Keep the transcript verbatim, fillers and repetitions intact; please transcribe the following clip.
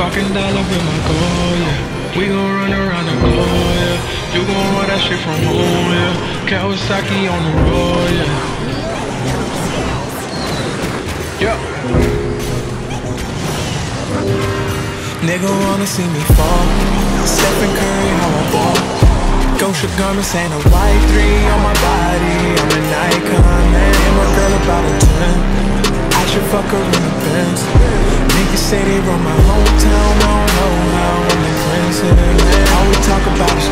Talking dollar with my goal, yeah. We gon' run around the globe, yeah. You gon' run that shit from home, yeah. Kawasaki on the road, yeah. Yeah. Nigga wanna see me fall. Stephen Curry, how I ball. Gosha garments and a white three on my body. I'm an icon, man. And my girl about a ten. I should fuck her in the Benz. Niggas say they run my hometown. I don't know how I'm the prince of it, man. All we talk about is